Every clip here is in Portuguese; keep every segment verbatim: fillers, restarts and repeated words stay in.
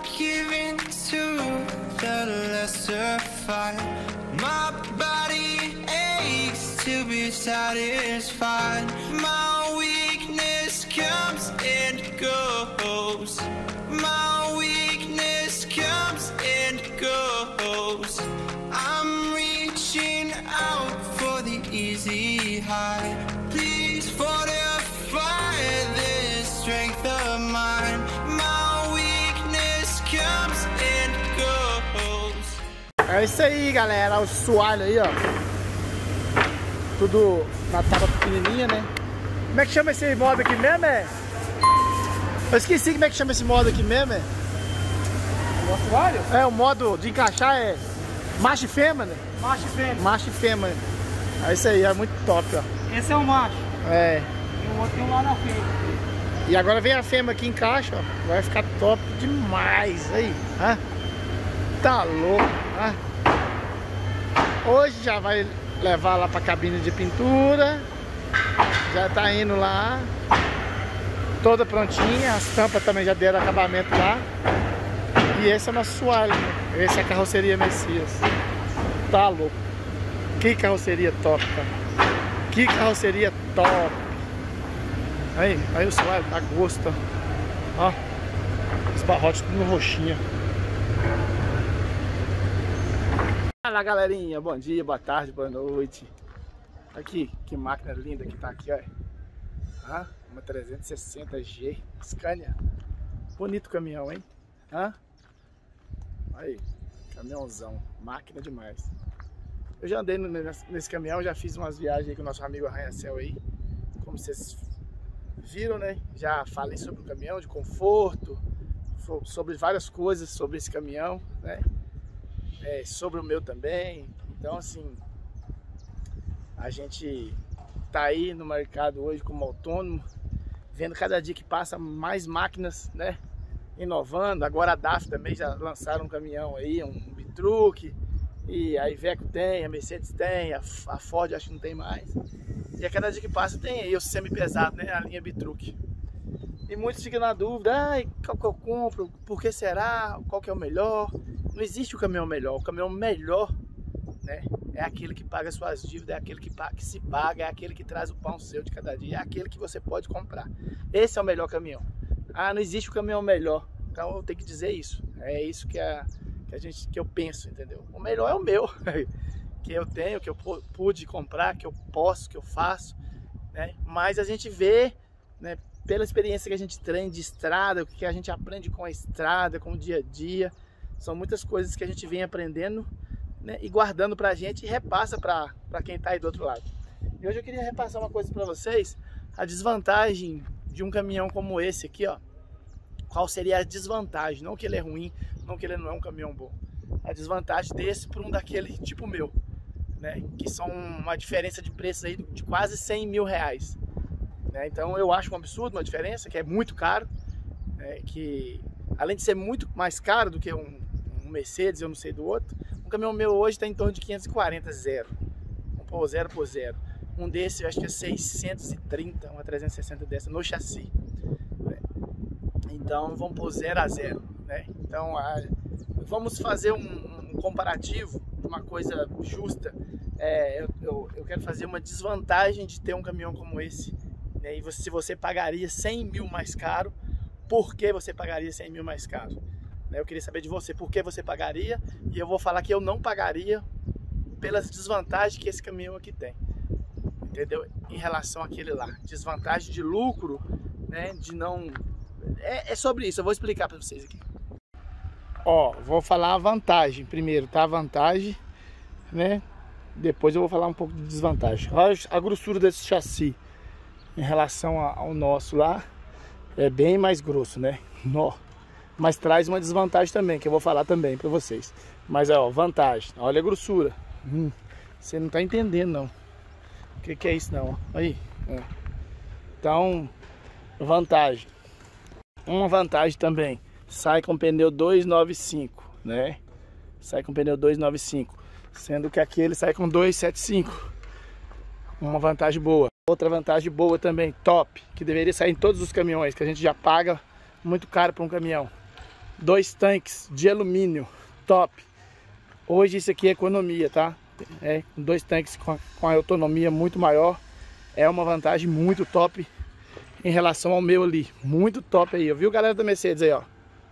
give in to the lesser fight. My body aches to be satisfied. My weakness comes and goes. My weakness comes and goes. I'm reaching out for the easy high. Please fortify this strength of mine. My weakness comes and goes. É isso aí, galera. O soalho aí, ó. Tudo na tábua pequenininha, né? Como é que chama esse modo aqui mesmo, é? Eu esqueci como é que chama esse modo aqui mesmo, é? O assoalho? É, o modo de encaixar é macho e fêmea, né? Macho e fêmea. Macho e fêmea. É isso aí, é muito top, ó. Esse é o macho. É. E o outro tem um lá na frente. E agora vem a fêmea aqui, encaixa, ó. Vai ficar top demais aí, hã? Tá louco, hã? Hoje já vai levar lá pra cabine de pintura. Já tá indo lá. Toda prontinha, as tampas também já deram acabamento lá. E esse é o nosso soalho, né? Esse é a carroceria Messias. Tá louco. Que carroceria top, cara. Que carroceria top. Aí, aí o soalho tá a gosto, ó. Os barrotes tudo no roxinho. Fala, galerinha, bom dia, boa tarde, boa noite. Aqui, que máquina linda que tá aqui, ó. Ah, uma trezentos e sessenta G Scania. Bonito caminhão, hein? Hã? Aí, caminhãozão, máquina demais. Eu já andei nesse, nesse caminhão, já fiz umas viagens aí com o nosso amigo Arranha-Céu aí. Como vocês viram, né? Já falei sobre o caminhão, de conforto, sobre várias coisas sobre esse caminhão, né? É, sobre o meu também. Então, assim, a gente tá aí no mercado hoje como autônomo, vendo cada dia que passa mais máquinas, né? Inovando. Agora a D A F também já lançaram um caminhão aí, um Bitruc. E a Iveco tem, a Mercedes tem, a Ford acho que não tem mais. E a cada dia que passa tem aí o semi-pesado, né? A linha Bitruc. E muitos ficam na dúvida, ah, qual que eu compro? Por que será? Qual que é o melhor? Não existe o caminhão melhor. O caminhão melhor, né, é aquele que paga suas dívidas, é aquele que, paga, que se paga, é aquele que traz o pão seu de cada dia, é aquele que você pode comprar. Esse é o melhor caminhão. Ah, não existe o caminhão melhor. Então eu tenho que dizer isso. É isso que, a, que, a gente, que eu penso, entendeu? O melhor é o meu, que eu tenho, que eu pude comprar, que eu posso, que eu faço, né? Mas a gente vê, né, pela experiência que a gente treina de estrada, o que a gente aprende com a estrada, com o dia a dia, são muitas coisas que a gente vem aprendendo, né, e guardando pra gente e repassa pra, pra quem tá aí do outro lado. E hoje eu queria repassar uma coisa pra vocês, a desvantagem de um caminhão como esse aqui, ó. Qual seria a desvantagem? Não que ele é ruim, não que ele não é um caminhão bom. A desvantagem desse por um daquele tipo meu, né? Que são uma diferença de preço aí de quase cem mil reais. Né? Então eu acho um absurdo uma diferença, que é muito caro, né? Que além de ser muito mais caro do que um, um Mercedes, eu não sei do outro, um caminhão meu hoje está em torno de quinhentos e quarenta, zero. Vamos pôr zero por zero. Um desse eu acho que é seiscentos e trinta, uma trezentos e sessenta dessa no chassi. Então vamos pôr zero a zero, né? Então a, vamos fazer um, um comparativo de uma coisa justa. É, eu, eu, eu quero fazer uma desvantagem de ter um caminhão como esse, né? E você, se você pagaria cem mil mais caro, por que você pagaria cem mil mais caro? Né? Eu queria saber de você por que você pagaria, e eu vou falar que eu não pagaria pelas desvantagens que esse caminhão aqui tem, entendeu? Em relação àquele lá, desvantagem de lucro, né? De não... É, é sobre isso, eu vou explicar para vocês aqui. Ó, vou falar a vantagem primeiro, tá? A vantagem, né? Depois eu vou falar um pouco de desvantagem. Olha a grossura desse chassi em relação ao nosso lá, é bem mais grosso, né? Nó. Mas traz uma desvantagem também, que eu vou falar também para vocês. Mas ó, vantagem, olha a grossura. Hum, você não tá entendendo não. O que, que é isso não? Aí. É. Então, vantagem. Uma vantagem também, sai com pneu duzentos e noventa e cinco, né? Sai com pneu duzentos e noventa e cinco, sendo que aquele sai com duzentos e setenta e cinco. Uma vantagem boa. Outra vantagem boa também, top, que deveria sair em todos os caminhões, que a gente já paga muito caro para um caminhão. dois tanques de alumínio, top. Hoje isso aqui é economia, tá? É, dois tanques com a, com a autonomia muito maior, é uma vantagem muito top em relação ao meu ali, muito top aí, viu galera da Mercedes aí, ó.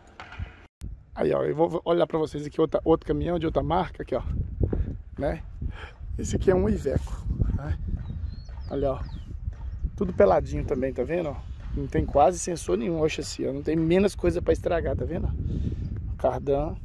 Aí, ó, eu vou olhar pra vocês aqui outra, outro caminhão de outra marca aqui, ó, né? Esse aqui é um Iveco, né? Olha, ó, tudo peladinho também, tá vendo, ó? Não tem quase sensor nenhum, ó, chassi, ó, não tem menos coisa pra estragar, tá vendo? O cardan.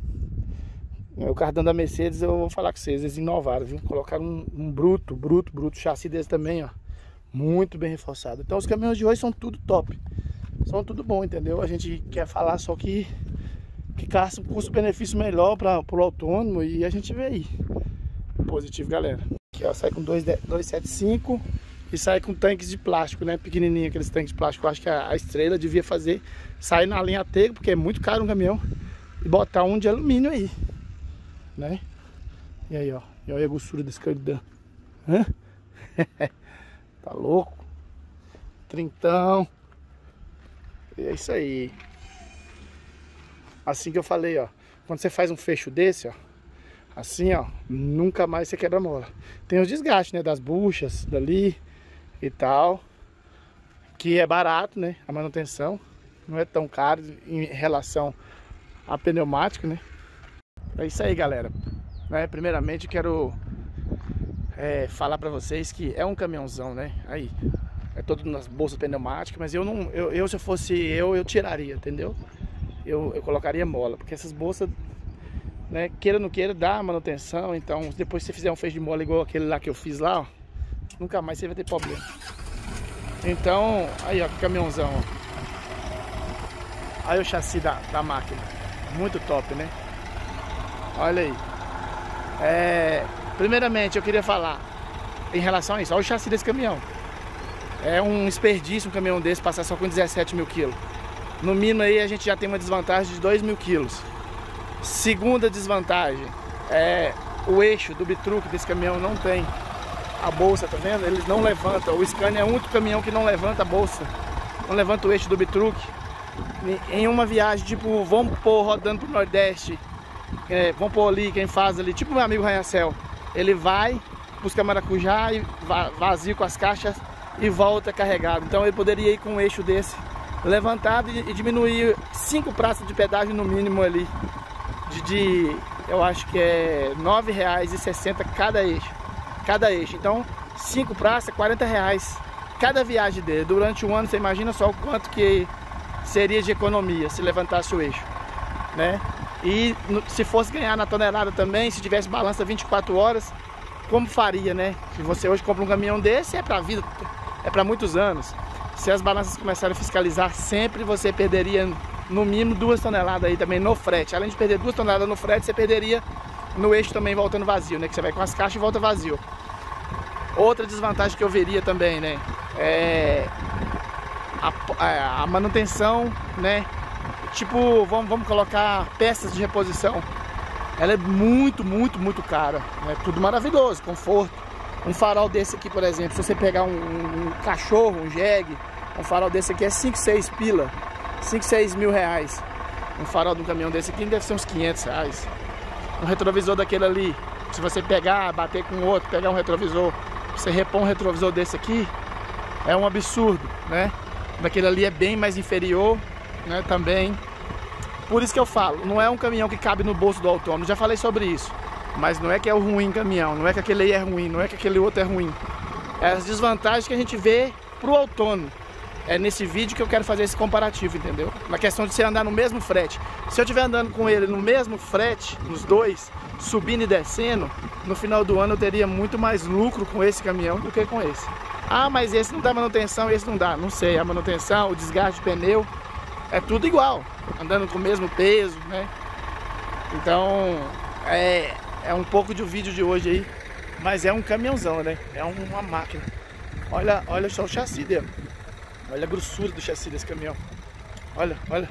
O cardan da Mercedes, eu vou falar com vocês, eles inovaram, viu? Colocaram um, um bruto, bruto, bruto chassi desse também, ó. Muito bem reforçado. Então os caminhões de hoje são tudo top. São tudo bom, entendeu? A gente quer falar só que que caça um custo-benefício melhor para o autônomo e a gente vê aí. Positivo, galera. Aqui, ó, sai com dois sete cinco e sai com tanques de plástico, né? Pequenininho, aqueles tanques de plástico. Eu acho que a, a Estrela devia fazer, sair na linha T, porque é muito caro um caminhão, e botar um de alumínio aí, né? E aí, ó, e olha a grossura desse cardan. Hã? Tá louco? Trintão. E é isso aí. Assim que eu falei, ó, quando você faz um fecho desse, ó, assim, ó, nunca mais você quebra a mola. Tem os desgastes, né, das buchas dali e tal, que é barato, né, a manutenção não é tão caro em relação a pneumático, né. É isso aí, galera, né? Primeiramente quero é, falar pra vocês que é um caminhãozão, né, aí é todo nas bolsas pneumáticas, mas eu não, eu, eu se eu fosse eu, eu tiraria, entendeu? Eu, eu colocaria mola, porque essas bolsas, né, queira ou não queira, dá manutenção. Então depois que você fizer um fecho de mola igual aquele lá que eu fiz lá, ó, nunca mais você vai ter problema. Então, aí ó, que caminhãozão, ó. Aí o chassi da, da máquina, muito top, né? Olha aí. É, primeiramente eu queria falar em relação a isso. Olha o chassi desse caminhão. É um desperdício um caminhão desse passar só com dezessete mil quilos. No mínimo aí a gente já tem uma desvantagem de dois mil quilos. Segunda desvantagem é o eixo do bitruque desse caminhão não tem a bolsa, tá vendo? Eles não levantam. O Scania é o único caminhão que não levanta a bolsa, não levanta o eixo do bitruque. Em uma viagem, tipo, vamos pôr rodando pro Nordeste, é, vamos pôr ali, quem faz ali, tipo meu amigo Rayacel, ele vai, busca maracujá e vazio com as caixas e volta carregado. Então ele poderia ir com um eixo desse levantado e, e diminuir cinco praças de pedágio no mínimo ali, de, de eu acho que é nove reais e sessenta centavos cada eixo, cada eixo. Então cinco praças, quarenta reais cada viagem dele. Durante um ano você imagina só o quanto que seria de economia se levantasse o eixo, né? E no, se fosse ganhar na tonelada também, se tivesse balança vinte e quatro horas, como faria, né? Se você hoje compra um caminhão desse, é para vida, é para muitos anos. Se as balanças começarem a fiscalizar sempre, você perderia no mínimo duas toneladas aí também no frete. Além de perder duas toneladas no frete, você perderia no eixo também voltando vazio, né? Que você vai com as caixas e volta vazio. Outra desvantagem que eu veria também, né? É a, a manutenção, né? Tipo, vamos, vamos colocar peças de reposição. Ela é muito, muito, muito cara. É tudo maravilhoso, conforto. Um farol desse aqui, por exemplo, se você pegar um, um, um cachorro, um jegue, um farol desse aqui é cinco, seis pila, cinco, seis mil reais. Um farol de um caminhão desse aqui deve ser uns quinhentos reais. Um retrovisor daquele ali, se você pegar, bater com o outro, pegar um retrovisor, você repor um retrovisor desse aqui, é um absurdo, né? Daquele ali é bem mais inferior, né, também. Por isso que eu falo, não é um caminhão que cabe no bolso do autônomo, já falei sobre isso. Mas não é que é o ruim caminhão, não é que aquele aí é ruim, não é que aquele outro é ruim. É as desvantagens que a gente vê pro autônomo. É nesse vídeo que eu quero fazer esse comparativo, entendeu? Na questão de você andar no mesmo frete. Se eu estiver andando com ele no mesmo frete, nos dois, subindo e descendo, no final do ano eu teria muito mais lucro com esse caminhão do que com esse. Ah, mas esse não dá manutenção, esse não dá. Não sei, a manutenção, o desgaste de pneu, é tudo igual. Andando com o mesmo peso, né? Então, é... É um pouco do vídeo de hoje aí, mas é um caminhãozão, né? É uma máquina. Olha, olha só o chassi dele. Olha a grossura do chassi desse caminhão. Olha, olha.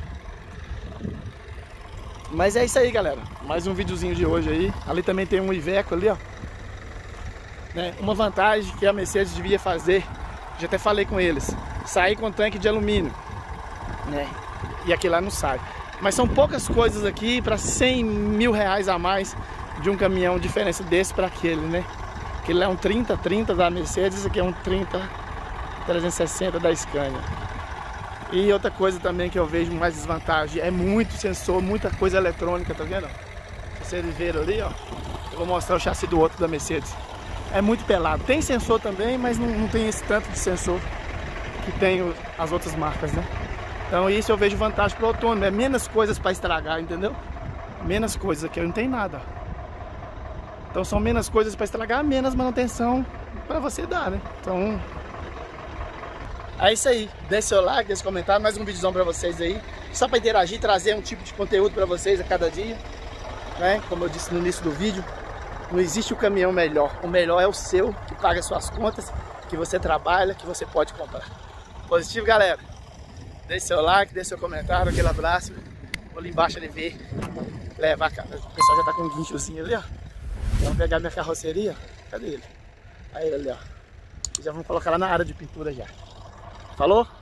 Mas é isso aí, galera. Mais um videozinho de hoje aí. Ali também tem um Iveco ali, ó. Né? Uma vantagem que a Mercedes devia fazer, já até falei com eles, sair com tanque de alumínio, né? E aquele lá não sai. Mas são poucas coisas aqui para cem mil reais a mais de um caminhão, diferença desse para aquele, né? Aquele é um trinta trinta da Mercedes, esse aqui é um trinta trezentos e sessenta da Scania. E outra coisa também que eu vejo mais desvantagem, é muito sensor, muita coisa eletrônica, tá vendo? Se vocês viram ali, ó, eu vou mostrar o chassi do outro da Mercedes. É muito pelado, tem sensor também, mas não, não tem esse tanto de sensor que tem o, as outras marcas, né? Então isso eu vejo vantagem pro autônomo, é menos coisas para estragar, entendeu? Menos coisas, aqui não tem nada, ó. Então são menos coisas para estragar, menos manutenção para você dar, né? Então é isso aí. Deixe seu like, deixe comentário, mais um videozão para vocês aí. Só para interagir, trazer um tipo de conteúdo para vocês a cada dia, né? Como eu disse no início do vídeo, não existe o caminhão melhor. O melhor é o seu, que paga suas contas, que você trabalha, que você pode comprar. Positivo, galera? Deixe seu like, deixe seu comentário, aquele abraço. Vou ali embaixo ali ver, levar, cara. O pessoal já tá com um guinchozinho ali, ó. Vamos pegar minha carroceria. Cadê ele? Aí ele, ó. E já vamos colocar lá na área de pintura já. Falou?